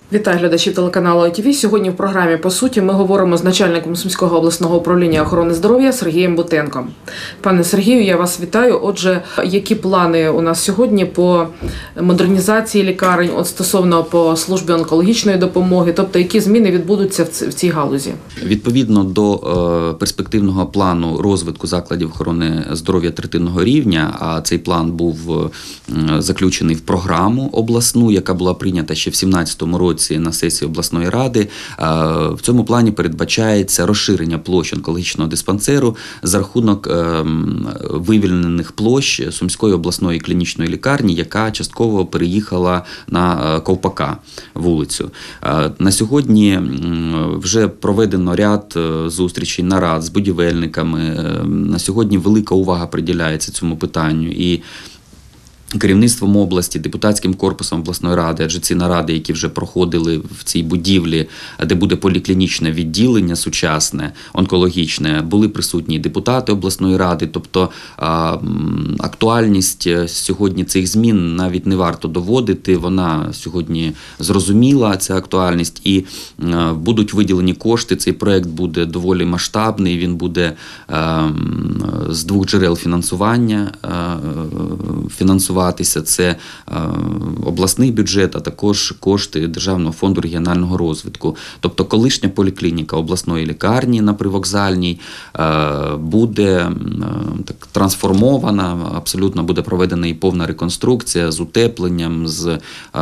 Вітаю глядачів телеканалу ITV. Сьогодні в програмі «По суті» ми говоримо з начальником Сумського обласного управління охорони здоров'я Сергієм Бутенком. Пане Сергію, я вас вітаю. Отже, які плани у нас сьогодні по модернізації лікарень, стосовно по службі онкологічної допомоги, тобто які зміни відбудуться в цій галузі? Відповідно до перспективного плану розвитку закладів охорони здоров'я третинного рівня, а цей план був заключений в програму обласну, яка була прийнята ще в 2017 році на сесії обласної ради. В цьому плані передбачається розширення площ онкологічного диспансеру за рахунок вивільнених площ Сумської обласної клінічної лікарні, яка частково переїхала на Ковпака вулицю. На сьогодні вже проведено ряд зустрічей, нарад з будівельниками. На сьогодні велика увага приділяється цьому питанню. І керівництвом області, депутатським корпусом обласної ради, адже ці наради, які вже проходили в цій будівлі, де буде поліклінічне відділення сучасне, онкологічне, були присутні депутати обласної ради, тобто актуальність сьогодні цих змін навіть не варто доводити, вона сьогодні зрозуміла, ця актуальність, і будуть виділені кошти, цей проєкт буде доволі масштабний, він буде з двох джерел фінансування, це обласний бюджет, а також кошти Державного фонду регіонального розвитку. Тобто колишня поліклініка обласної лікарні на Привокзальній буде трансформована, абсолютно буде проведена і повна реконструкція з утепленням, з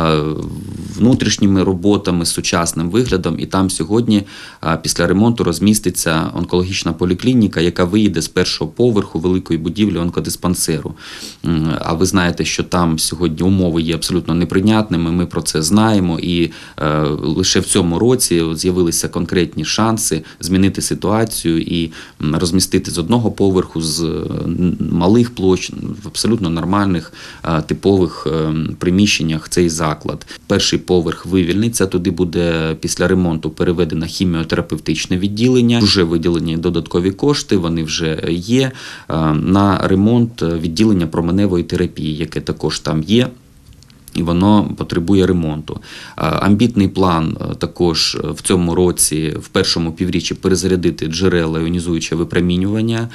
внутрішніми роботами, з сучасним виглядом. І там сьогодні після ремонту розміститься онкологічна поліклініка, яка виїде з першого поверху великої будівлі онкодиспансеру. А ви знаєте, що там сьогодні умови є абсолютно неприйнятними, ми про це знаємо, і лише в цьому році з'явилися конкретні шанси змінити ситуацію і розмістити з одного поверху, з малих площ, в абсолютно нормальних, типових приміщеннях цей заклад. Перший поверх вивільниться, туди буде після ремонту переведено хіміотерапевтичне відділення, вже виділені додаткові кошти, вони вже є, на ремонт відділення променевої терапії, яке також там є, і воно потребує ремонту. Амбітний план також в цьому році, в першому півріччі, перезарядити джерела іонізуючого випромінювання,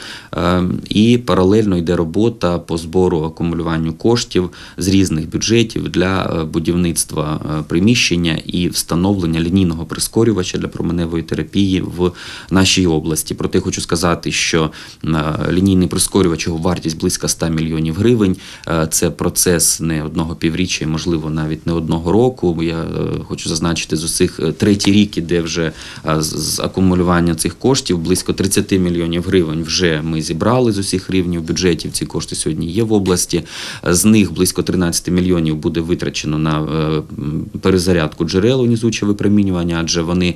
і паралельно йде робота по збору, акумулюванню коштів з різних бюджетів для будівництва приміщення і встановлення лінійного прискорювача для променевої терапії в нашій області. Проте хочу сказати, що лінійний прискорювач, його вартість близько 100 мільйонів гривень. Це процес не одного півріччя, можливо, навіть не одного року. Я хочу зазначити, з усіх третій рік іде вже з акумулювання цих коштів. Близько 30 мільйонів гривень вже ми зібрали з усіх рівнів бюджетів. Ці кошти сьогодні є в області. З них близько 13 мільйонів буде витрачено на перезарядку джерел іонізуючого випромінювання, адже вони,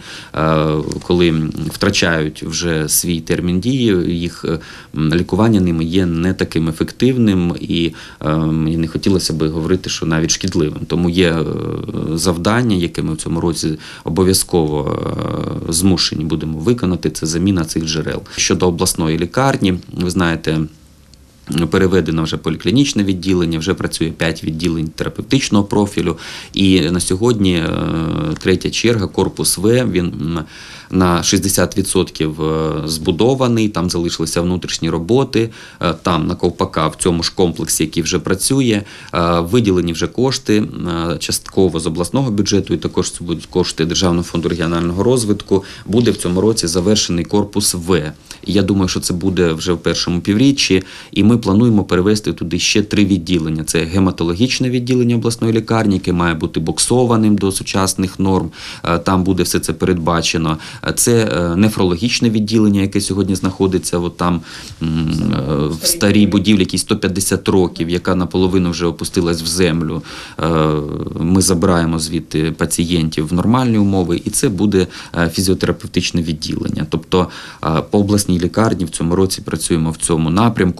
коли втрачають вже свій термін дії, їх лікування ними є не таким ефективним, і мені не хотілося би говорити, що навіть шкідливим. Тому є завдання, яке ми в цьому році обов'язково змушені будемо виконати, це заміна цих джерел. Щодо обласної лікарні, ви знаєте, переведено вже поліклінічне відділення, вже працює 5 відділень терапевтичного профілю, і на сьогодні третя черга, корпус В, він на 60% збудований, там залишилися внутрішні роботи, там на Ковпака, в цьому ж комплексі, який вже працює, виділені вже кошти частково з обласного бюджету, і також це будуть кошти Державного фонду регіонального розвитку. Буде в цьому році завершений корпус В. І я думаю, що це буде вже в першому півріччі, і ми плануємо перевести туди ще 3 відділення. Це гематологічне відділення обласної лікарні, яке має бути боксованим до сучасних норм, там буде все це передбачено. Це нефрологічне відділення, яке сьогодні знаходиться там в старій будівлі, якій 150 років, яка наполовину вже опустилась в землю. Ми забираємо звідти пацієнтів в нормальні умови, і це буде фізіотерапевтичне відділення. Тобто по обласній лікарні в цьому році працюємо в цьому напрямку, плюс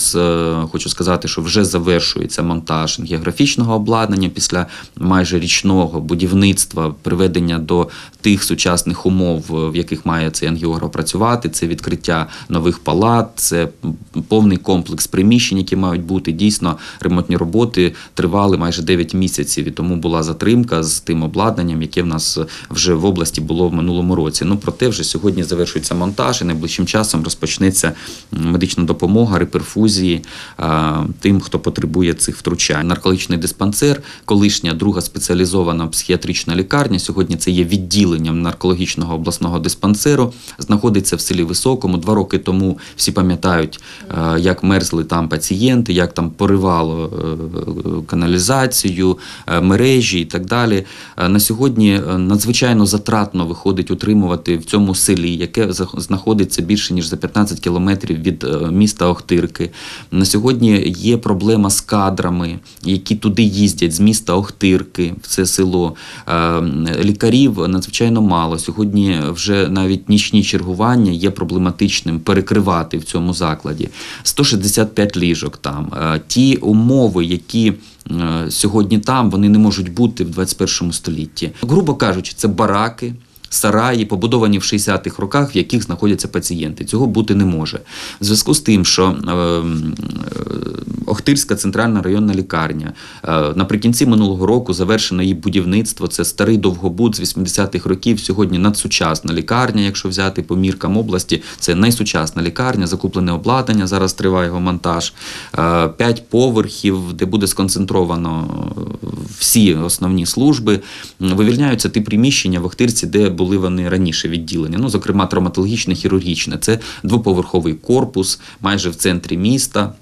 Плюс хочу сказати, що вже завершується монтаж географічного обладнання після майже річного будівництва, приведення до тих сучасних умов, в яких має цей ангіограф працювати. Це відкриття нових палат, це повний комплекс приміщень, які мають бути. Дійсно, ремонтні роботи тривали майже 9 місяців, і тому була затримка з тим обладнанням, яке в нас вже в області було в минулому році. Проте вже сьогодні завершується монтаж, і найближчим часом розпочнеться медична допомога, реперфузії тим, хто потребує цих втручань. Наркологічний диспансер, колишня друга спеціалізована психіатрична лікарня, сьогодні це є відділенням наркологічного обласного диспансеру, знаходиться в селі Високому. 2 роки тому всі пам'ятають, як мерзли там пацієнти, як там поривало каналізацію, мережі і так далі. На сьогодні надзвичайно затратно виходить утримувати в цьому селі, яке знаходиться більше ніж за 15 кілометрів від міста Охтирки. На сьогодні є проблема з кадрами, які туди їздять з міста Охтирки, в це село. Лікарів надзвичайно мало. Сьогодні вже навіть нічні чергування є проблематичним перекривати в цьому закладі. 165 ліжок там. Ті умови, які сьогодні там, вони не можуть бути в 21 столітті. Грубо кажучи, це бараки, сараї, побудовані в 60-х роках, в яких знаходяться пацієнти. Цього бути не може. В зв'язку з тим, що Охтирська центральна районна лікарня, наприкінці минулого року завершено її будівництво, це старий довгобуд з 80-х років, сьогодні надсучасна лікарня, якщо взяти по міркам області, це найсучасна лікарня, закуплене обладнання, зараз триває його монтаж, 5 поверхів, де буде сконцентровано всі основні служби, вивільняються ті приміщення в Охтирці, де були вони раніше відділені, зокрема травматологічне, хірургічне. Це 2-поверховий корпус, майже в центрі міста,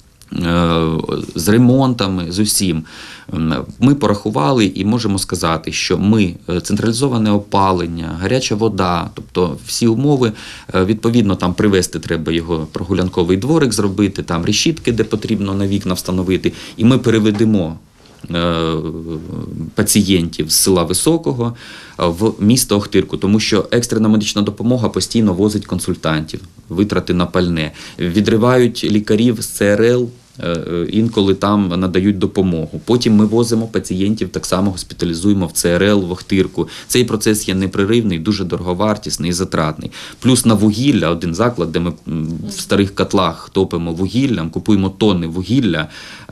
з ремонтами, з усім. Ми порахували і можемо сказати, що ми централізоване опалення, гаряча вода, тобто всі умови, відповідно, там привести треба його прогулянковий дворик зробити, там решітки, де потрібно на вікна встановити, і ми переведемо пацієнтів з села Високого в місто Охтирку, тому що екстрена медична допомога постійно возить консультантів, витрати на пальне, відривають лікарів з ЦРЛ, інколи там надають допомогу. Потім ми возимо пацієнтів, так само госпіталізуємо в ЦРЛ, в Охтирку. Цей процес є непреривний, дуже дороговартісний і затратний. Плюс на вугілля, один заклад, де ми в старих котлах топимо вугіллям, купуємо тонни вугілля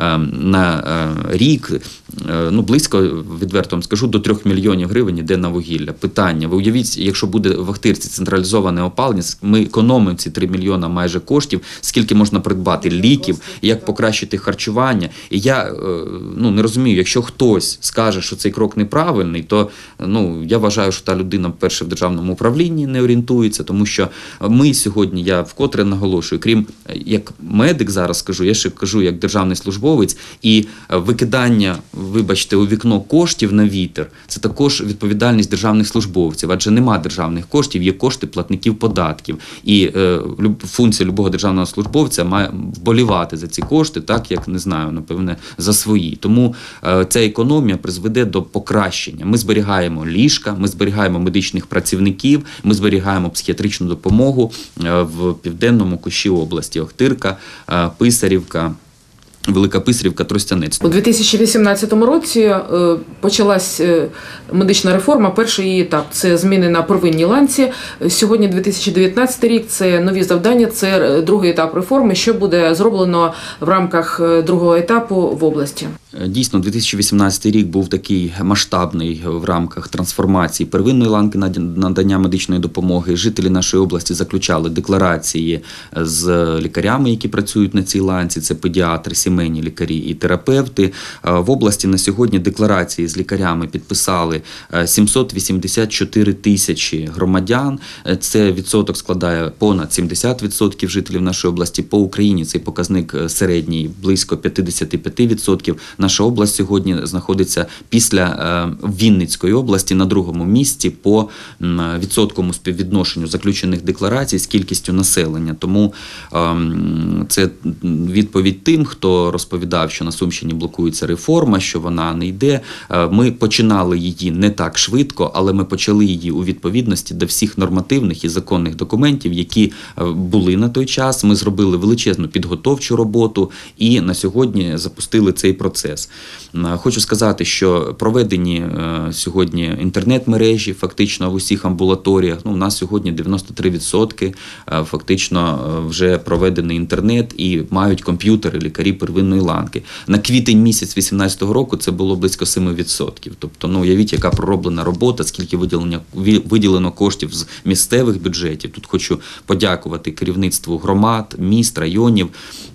на рік, близько, відверто вам скажу, до 3 мільйонів гривень йде на вугілля. Питання, ви уявіть, якщо буде в Охтирці централізоване опалення, ми економимо ці 3 мільйона майже коштів, скільки можна придбати ліків, як покращити харчування. І я не розумію, якщо хтось скаже, що цей крок неправильний, то я вважаю, що та людина, перше, в державному управлінні не орієнтується, тому що ми сьогодні, я вкотре наголошую, крім як медик зараз скажу, я ще кажу як державний службовець, і викидання, вибачте, у вікно коштів на вітер, це також відповідальність державних службовців, адже нема державних коштів, є кошти платників податків. І функція любого державного службовця має вболівати за ці кошти, так як, не знаю, напевне, за свої. Тому ця економія призведе до покращення. Ми зберігаємо ліжка, ми зберігаємо медичних працівників, ми зберігаємо психіатричну допомогу в південному кущі області. Охтирка, Писарівка, Велика Писарівка, Тростянець. У 2018 році почалась медична реформа, перший її етап – це зміни на первинній ланці. Сьогодні 2019 рік – це нові завдання, це другий етап реформи. Що буде зроблено в рамках другого етапу в області? Дійсно, 2018 рік був такий масштабний в рамках трансформації первинної ланки надання медичної допомоги. Жителі нашої області заключали декларації з лікарями, які працюють на цій ланці, це педіатри, сімейні лікарі і терапевти. В області на сьогодні декларації з лікарями підписали 784 тисячі громадян. Це відсоток складає понад 70% жителів нашої області. По Україні цей показник середній близько 55%. Наша область сьогодні знаходиться після Вінницької області на другому місці по відсотковому співвідношенню заключених декларацій з кількістю населення. Тому це відповідь тим, хто хто розповідав, що на Сумщині блокується реформа, що вона не йде. Ми починали її не так швидко, але ми почали її у відповідності до всіх нормативних і законних документів, які були на той час. Ми зробили величезну підготовчу роботу і на сьогодні запустили цей процес. Хочу сказати, що проведені сьогодні інтернет-мережі фактично в усіх амбулаторіях. У нас сьогодні 93% фактично вже проведений інтернет і мають комп'ютери лікарі первинної ланки. На квітень місяць 2018 року це було близько 7%. Тобто, уявіть, яка пророблена робота, скільки виділено коштів з місцевих бюджетів. Тут хочу подякувати керівництву громад, міст, районів,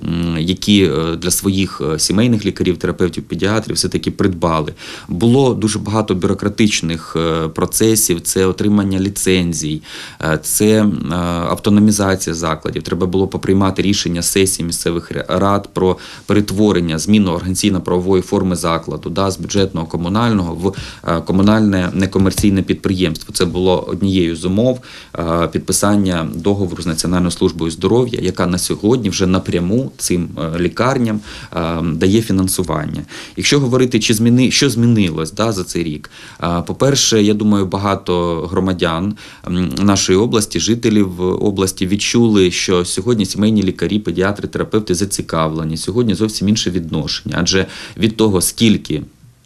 які для своїх сімейних лікарів, терапевтів, педіатрів все-таки придбали. Було дуже багато бюрократичних процесів, це отримання ліцензій, це автономізація закладів. Треба було поприймати рішення сесії місцевих рад про перетворення, зміну організаційно-правової форми закладу з бюджетного комунального в комунальне некомерційне підприємство. Це було однією з умов підписання договору з Національною службою здоров'я, яка на сьогодні вже напряму цим лікарням дає фінансування. Якщо говорити, що змінилось за цей рік, по-перше, я думаю, багато громадян нашої області, жителів області відчули, що сьогодні сімейні лікарі, педіатри, терапевти зацікавлені. Сьогодні зовсім інше відношення, адже від того, скільки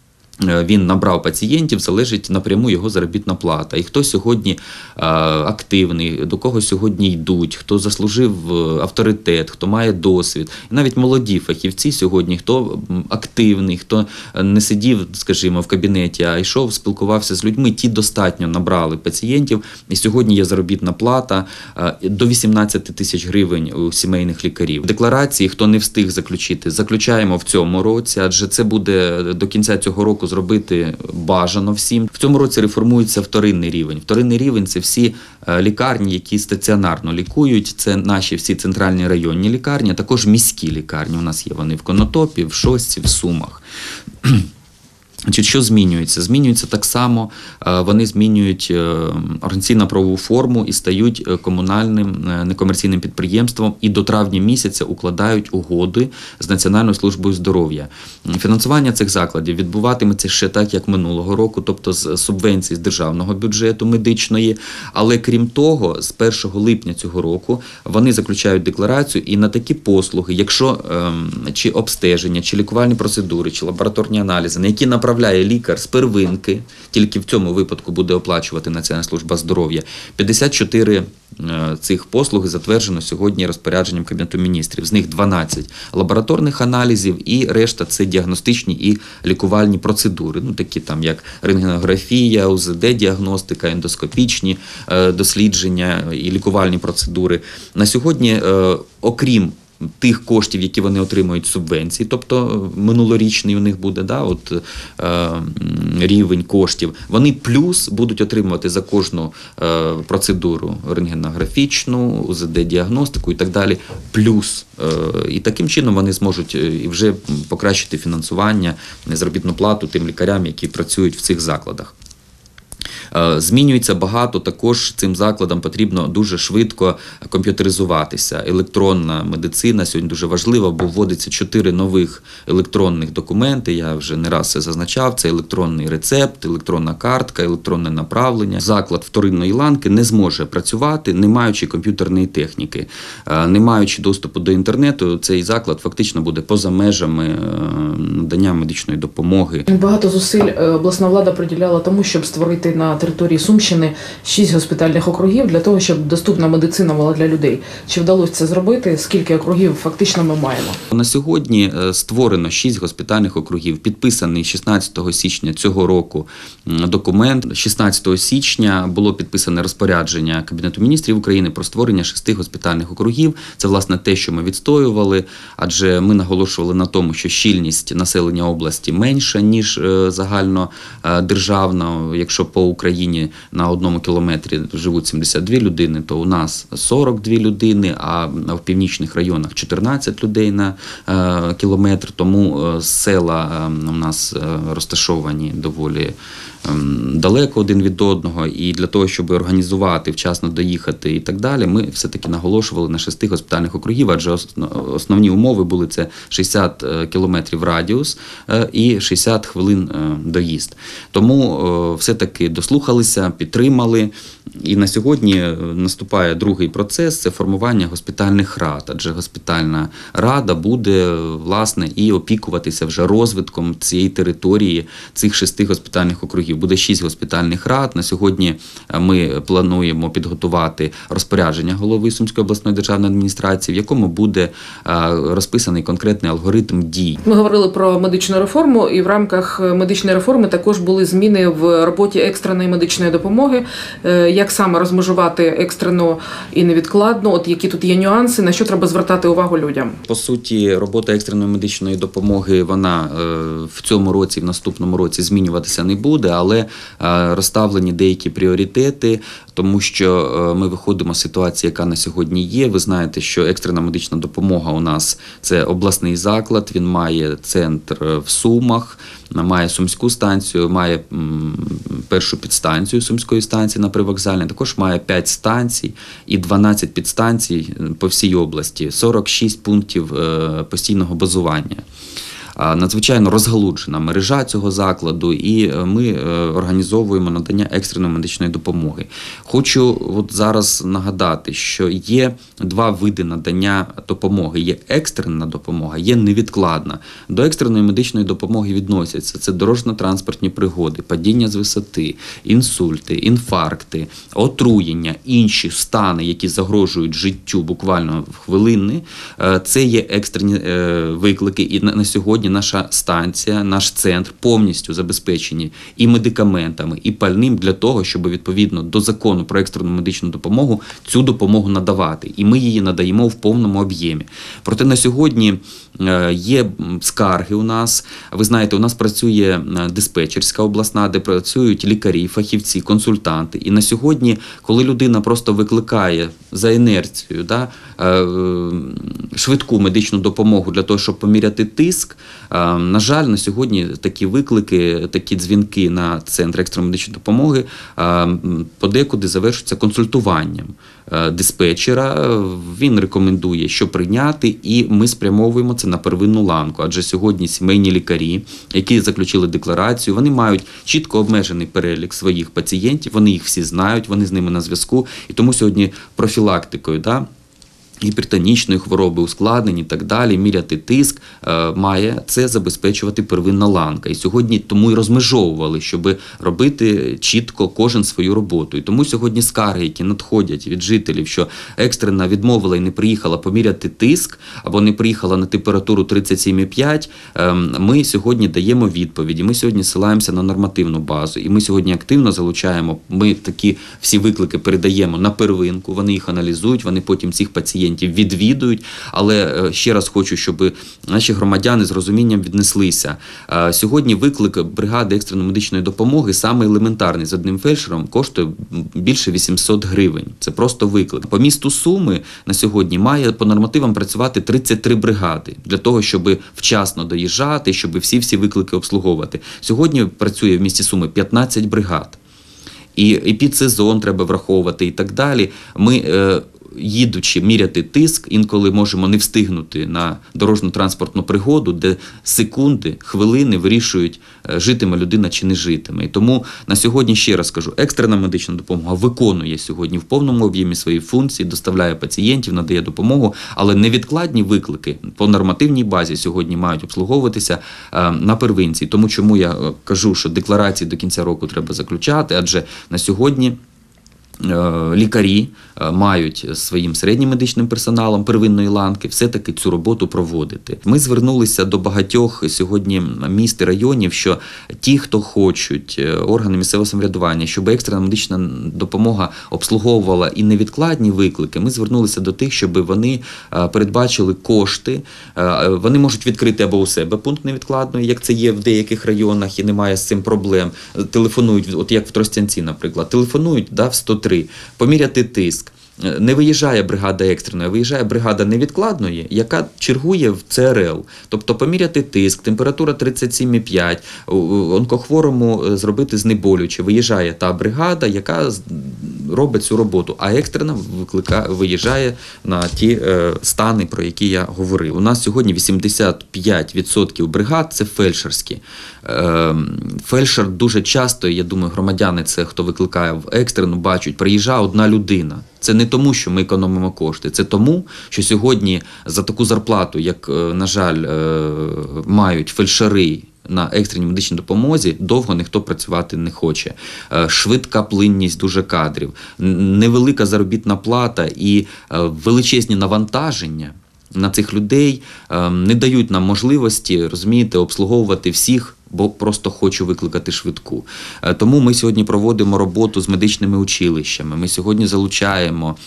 він набрав пацієнтів, залежить напряму його заробітна плата. І хто сьогодні активний, до кого сьогодні йдуть, хто заслужив авторитет, хто має досвід. І навіть молоді фахівці сьогодні, хто активний, хто не сидів, скажімо, в кабінеті, а йшов, спілкувався з людьми, ті достатньо набрали пацієнтів. І сьогодні є заробітна плата до 18 тисяч гривень у сімейних лікарів. Декларації, хто не встиг заключити, заключаємо в цьому році, адже це буде до кінця цього року зробити бажано всім. В цьому році реформується вторинний рівень. Вторинний рівень – це всі лікарні, які стаціонарно лікують. Це наші всі центральні районні лікарні, а також міські лікарні. У нас є вони в Конотопі, в Шостці, в Сумах. Що змінюється? Змінюється так само, вони змінюють організаційно-правову форму і стають комунальним некомерційним підприємством і до травня місяця укладають угоди з Національною службою здоров'я. Фінансування цих закладів відбуватиметься ще так, як минулого року, тобто з субвенцій з державного бюджету медичної, але крім того, з 1 липня цього року вони заключають декларацію і на такі послуги, якщо чи обстеження, чи лікувальні процедури, чи лабораторні аналізи, на які направляє лікар з первинки, тільки в цьому випадку буде оплачувати Національна служба здоров'я. 54 цих послуги затверджено сьогодні розпорядженням Кабінету міністрів. З них 12 лабораторних аналізів і решта – це діагностичні і лікувальні процедури. Такі як рентгенографія, УЗД-діагностика, ендоскопічні дослідження і лікувальні процедури. На сьогодні, окрім тих коштів, які вони отримують субвенції, тобто минулорічний у них буде рівень коштів, вони плюс будуть отримувати за кожну процедуру рентгенографічну, УЗД-діагностику і так далі, плюс. І таким чином вони зможуть вже покращити фінансування, заробітну плату тим лікарям, які працюють в цих закладах. Змінюється багато, також цим закладам потрібно дуже швидко комп'ютеризуватися. Електронна медицина сьогодні дуже важлива, бо вводиться 4 нових електронних документи, я вже не раз це зазначав, це електронний рецепт, електронна картка, електронне направлення. Заклад вторинної ланки не зможе працювати, не маючи комп'ютерної техніки, не маючи доступу до інтернету, цей заклад фактично буде поза межами надання медичної допомоги. Багато зусиль обласна влада приділяла тому, щоб створити на території Сумщини 6 госпітальних округів для того, щоб доступна медицина була для людей. Чи вдалося це зробити? Скільки округів фактично ми маємо? На сьогодні створено 6 госпітальних округів. Підписаний 16 січня цього року документ. 16 січня було підписане розпорядження Кабінету міністрів України про створення 6 госпітальних округів. Це, власне, те, що ми відстоювали, адже ми наголошували на тому, що щільність населення області менша, ніж загальнодержавна, якщо по Україні. країні на 1 кілометрі живуть 72 людини, то у нас 42 людини, а в північних районах 14 людей на кілометр. Тому села у нас розташовані доволі далеко один від одного, і для того, щоб організувати, вчасно доїхати і так далі, ми все-таки наголошували на 6 госпітальних округів, адже основні умови були це 60 кілометрів радіус і 60 хвилин доїзд. Тому все-таки дослухалися, підтримали, і на сьогодні наступає другий процес – це формування госпітальних рад, адже госпітальна рада буде, власне, і опікуватися вже розвитком цієї території, цих 6 госпітальних округів. Буде 6 госпітальних рад. На сьогодні ми плануємо підготувати розпорядження голови Сумської обласної державної адміністрації, в якому буде розписаний конкретний алгоритм дій. Ми говорили про медичну реформу, і в рамках медичної реформи також були зміни в роботі екстреної медичної допомоги. Як саме розмежувати екстрену і невідкладну? От які тут є нюанси, на що треба звертати увагу людям? По суті, робота екстреної медичної допомоги, вона в цьому році, в наступному році змінюватися не буде, але розставлені деякі пріоритети, тому що ми виходимо з ситуації, яка на сьогодні є. Ви знаєте, що екстрена медична допомога у нас – це обласний заклад, він має центр в Сумах, має Сумську станцію, має першу підстанцію Сумської станції на Привокзальній, також має 5 станцій і 12 підстанцій по всій області, 46 пунктів постійного базування. Надзвичайно розгалуджена мережа цього закладу, і ми організовуємо надання екстреної медичної допомоги. Хочу от зараз нагадати, що є 2 види надання допомоги. Є екстрена допомога, є невідкладна. До екстреної медичної допомоги відносяться це дорожньо-транспортні пригоди, падіння з висоти, інсульти, інфаркти, отруєння, інші стани, які загрожують життю буквально в хвилини. Це є екстрені виклики, і на сьогодні наша станція, наш центр повністю забезпечені і медикаментами, і пальним для того, щоб відповідно до закону про екстрену медичну допомогу цю допомогу надавати. І ми її надаємо в повному об'ємі. Проте на сьогодні є скарги у нас. Ви знаєте, у нас працює диспетчерська обласна, де працюють лікарі, фахівці, консультанти. І на сьогодні, коли людина просто викликає за інерцією швидку медичну допомогу для того, щоб поміряти тиск, на жаль, на сьогодні такі виклики, такі дзвінки на центр екстреної медичної допомоги подекуди завершуються консультуванням диспетчера. Він рекомендує, що прийняти, і ми спрямовуємо це на первинну ланку. Адже сьогодні сімейні лікарі, які заключили декларацію, вони мають чітко обмежений перелік своїх пацієнтів, вони їх всі знають, вони з ними на зв'язку. І тому сьогодні профілактикою, гіпертонічної хвороби, ускладнень і так далі, міряти тиск, має це забезпечувати первинна ланка. І сьогодні тому і розмежовували, щоб робити чітко кожен свою роботу. І тому сьогодні скарги, які надходять від жителів, що екстрена відмовила і не приїхала поміряти тиск, або не приїхала на температуру 37,5, ми сьогодні даємо відповіді. Ми сьогодні ссилаємося на нормативну базу. І ми сьогодні активно залучаємо, ми такі всі виклики передаємо на первинку, вони їх аналізують, вони потім цих пацієнтів відвідують, але ще раз хочу, щоб наші громадяни з розумінням віднеслися. Сьогодні виклик бригади екстреної медичної допомоги, саме елементарний, з одним фельдшером, коштує більше 800 гривень. Це просто виклик. По місту Суми на сьогодні має по нормативам працювати 33 бригади, для того, щоб вчасно доїжджати, щоб всі виклики обслуговувати. Сьогодні працює в місті Суми 15 бригад. І підсезон треба враховувати і так далі. Ми їдучи міряти тиск, інколи можемо не встигнути на дорожньо-транспортну пригоду, де секунди, хвилини вирішують, житиме людина чи не житиме. І тому на сьогодні, ще раз кажу, екстрена медична допомога виконує сьогодні в повному об'ємі свої функції, доставляє пацієнтів, надає допомогу, але невідкладні виклики по нормативній базі сьогодні мають обслуговуватися на первинці. Тому чому я кажу, що декларації до кінця року треба заключати, адже на сьогодні лікарі мають своїм середнім медичним персоналом первинної ланки все-таки цю роботу проводити. Ми звернулися до багатьох сьогодні міст і районів, що ті, хто хочуть, органи місцевого самоврядування, щоб екстрена медична допомога обслуговувала і невідкладні виклики, ми звернулися до тих, щоб вони передбачили кошти. Вони можуть відкрити або у себе пункт невідкладної, як це є в деяких районах і немає з цим проблем. Телефонують, от як в Тростянці, наприклад, телефонують в 103, поміряти тиск. Не виїжджає бригада екстреної, а виїжджає бригада невідкладної, яка чергує в ЦРЛ. Тобто поміряти тиск, температура 37,5, онкохворому зробити знеболююче. Виїжджає та бригада, яка робить цю роботу, а екстрена виїжджає на ті стани, про які я говорив. У нас сьогодні 85% бригад – це фельдшерські. Фельдшер дуже часто, я думаю, громадяни, це хто викликає в екстрену, бачать, приїжджає одна людина. Це не тому, що ми економимо кошти, це тому, що сьогодні за таку зарплату, як, на жаль, мають фельдшери на екстреній медичній допомозі, довго ніхто працювати не хоче. Швидка плинність дуже кадрів, невелика заробітна плата і величезні навантаження на цих людей не дають нам можливості, розумієте, обслуговувати всіх, бо просто хочу викликати швидку. Тому ми сьогодні проводимо роботу з медичними училищами, ми сьогодні залучаємо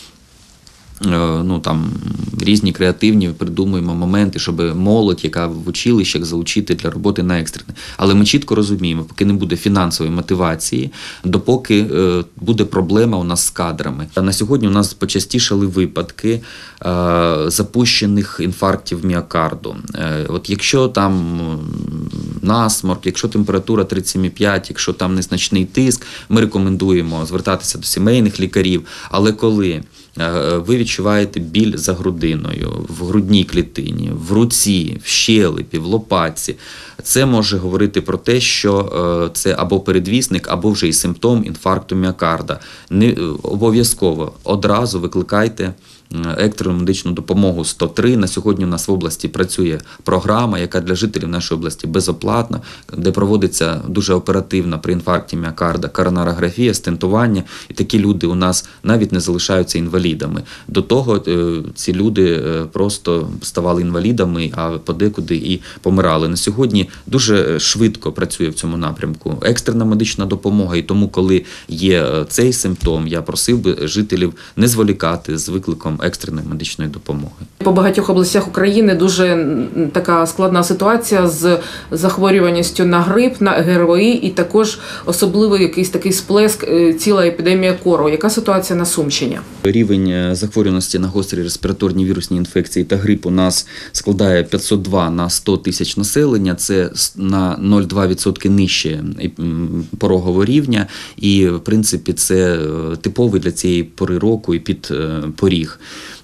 різні креативні, придумуємо моменти, щоб молодь, яка в училищах, залучити для роботи на екстрене. Але ми чітко розуміємо, поки не буде фінансової мотивації, допоки буде проблема у нас з кадрами. На сьогодні у нас почастішали випадки запущених інфарктів міокарду. От якщо там насморк, якщо температура 37,5, якщо там незначний тиск, ми рекомендуємо звертатися до сімейних лікарів. Але коли ви відчуваєте біль за грудиною, в грудній клітині, в руці, в щелепі, в лопатці, це може говорити про те, що це або передвісник, або вже і симптом інфаркту міокарда. Не обов'язково одразу викликайте екстрену медичну допомогу 103. На сьогодні у нас в області працює програма, яка для жителів нашої області безоплатна, де проводиться дуже оперативно при інфаркті міокарда коронарографія, стентування. І такі люди у нас навіть не залишаються інвалідами. До того ці люди просто ставали інвалідами, а подекуди і помирали. На сьогодні дуже швидко працює в цьому напрямку екстрена медична допомога. І тому, коли є цей симптом, я просив би жителів не зволікати з викликом екстреної медичної допомоги. По багатьох областях України дуже така складна ситуація з захворюваністю на грип, на ГРВІ і також особливий якийсь такий сплеск, ціла епідемія кору. Яка ситуація на Сумщині? Рівень захворюваності на гострі респіраторні вірусні інфекції та грип у нас складає 502 на 100 тисяч населення. Це на 0,2% нижче порогового рівня. І, в принципі, це типовий для цієї пори року і підпоріг.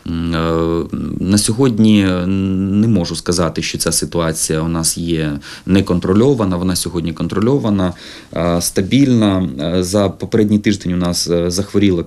На сьогодні не можу сказати, що ця ситуація у нас є неконтрольована, вона сьогодні контрольована, стабільна. За попередній тиждень у нас захворіло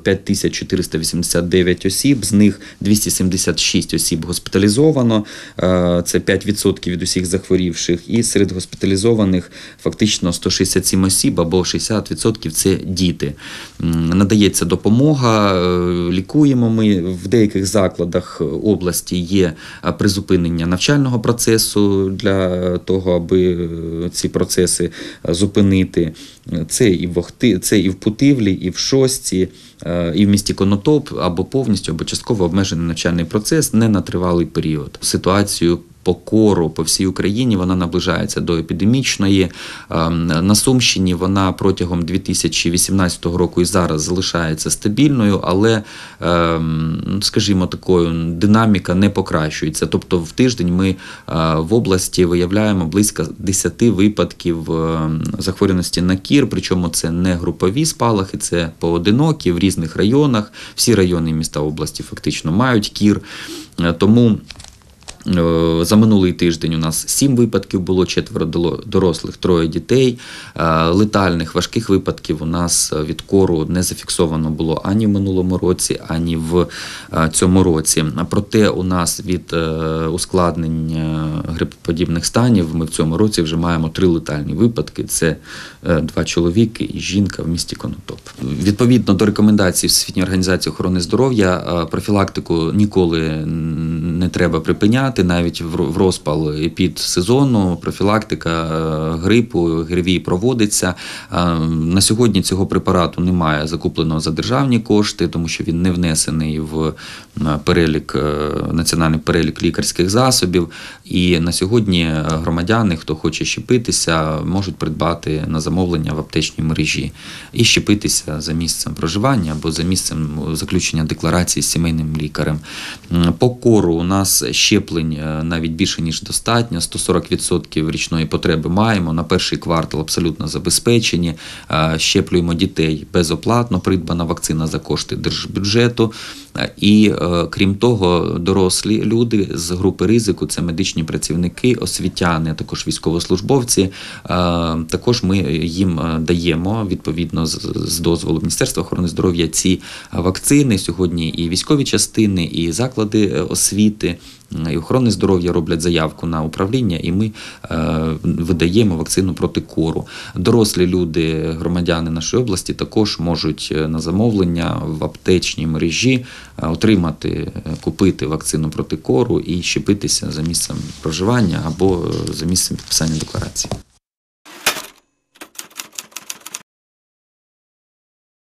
5489 осіб, з них 276 осіб госпіталізовано, це 5% від усіх захворівших, і серед госпіталізованих фактично 167 осіб або 60% – це діти. Надається допомога, лікуємо ми в деяких закладах області є призупинення навчального процесу для того, аби ці процеси зупинити. Це і в Путивлі, і в Шостці, і в місті Конотоп або повністю, або частково обмежений навчальний процес не на тривалий період. Ситуацію по кору по всій Україні вона наближається до епідемічної. На Сумщині вона протягом 2018 року і зараз залишається стабільною, але, скажімо, такою динаміка не покращується. Тобто в тиждень ми в області виявляємо близько 10 випадків захворюваності на кір, причому це не групові спалахи, це поодинокі в різних районах. Всі райони і міста області фактично мають кір. Тому За минулий тиждень у нас 7 випадків було, 4 дорослих, 3 дітей. Летальних важких випадків у нас від кору не зафіксовано було ані в минулому році, ані в цьому році. Проте у нас від ускладнень грипоподібних станів ми в цьому році вже маємо 3 летальні випадки. Це 2 чоловіки і жінка в місті Конотоп. Відповідно до рекомендацій Всесвітньої організації охорони здоров'я, профілактику ніколи не треба припиняти, навіть в розпал епідсезону профілактика грипу, ГРВІ проводиться. На сьогодні цього препарату немає закупленого за державні кошти, тому що він не внесений в національний перелік лікарських засобів. І на сьогодні громадяни, хто хоче щепитися, можуть придбати на замовлення в аптечній мережі і щепитися за місцем проживання або за місцем заключення декларації з сімейним лікарем. По кору у нас щеплень навіть більше, ніж достатньо. 140% річної потреби маємо. На перший квартал абсолютно забезпечені. Щеплюємо дітей безоплатно, придбана вакцина за кошти держбюджету. І, крім того, дорослі люди з групи ризику, це медичні працівники, освітяни, а також військовослужбовці, також ми їм даємо, відповідно з дозволу Міністерства охорони здоров'я, ці вакцини. Сьогодні і військові частини, і заклади освіти, і охорони здоров'я роблять заявку на управління, і ми видаємо вакцину проти кору. Дорослі люди, громадяни нашої області, також можуть на замовлення в аптечній мережі купити вакцину проти кору і щепитися за місцем проживання або за місцем підписання декларації.